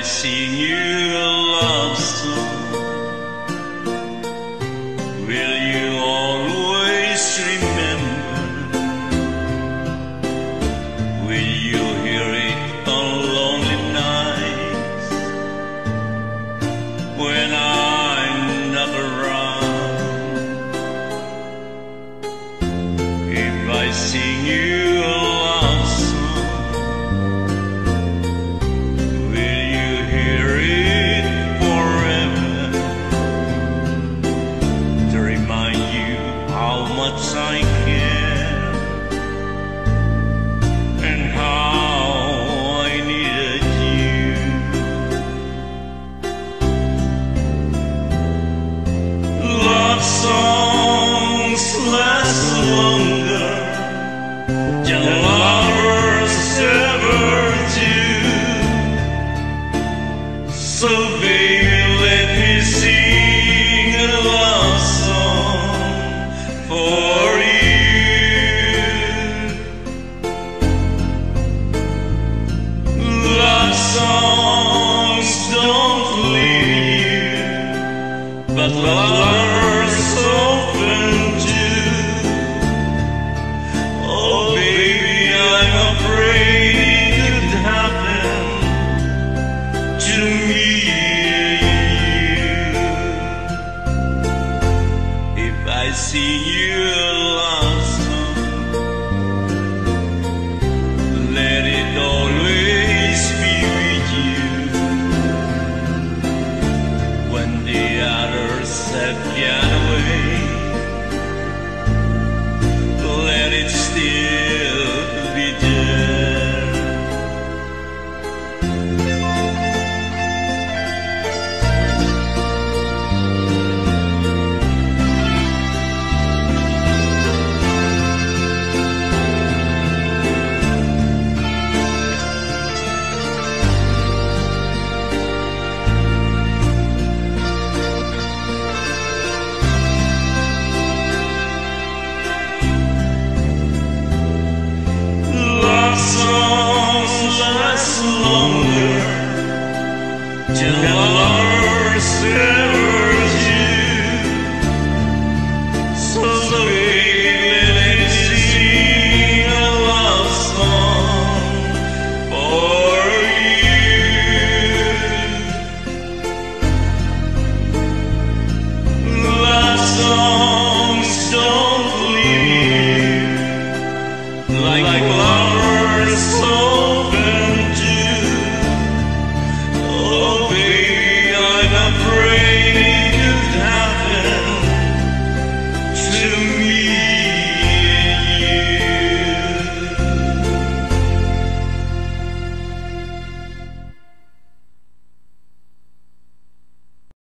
sing you a love song, will you always remember? Will you hear it on lonely nights when I'm not around? If I sing you a love song, will you hear it forever to remind you how much I care and how I needed you? Love songs last longer than lovers ever do. So baby, let me sing a love song for you. Love songs don't leave you, but lovers often do. Oh baby, I'm afraid it could happen to me. If I sing you a love song, let it always be with you. When the others have gone away, let it still